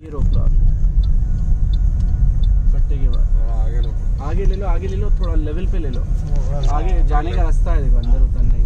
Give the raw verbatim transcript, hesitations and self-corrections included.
ये रोक लो आप कट्टे के बाद। आगे लो आगे ले लो आगे ले लो थोड़ा लेवल पे ले लो। आगे जाने का रास्ता है देखो अंदर उतरने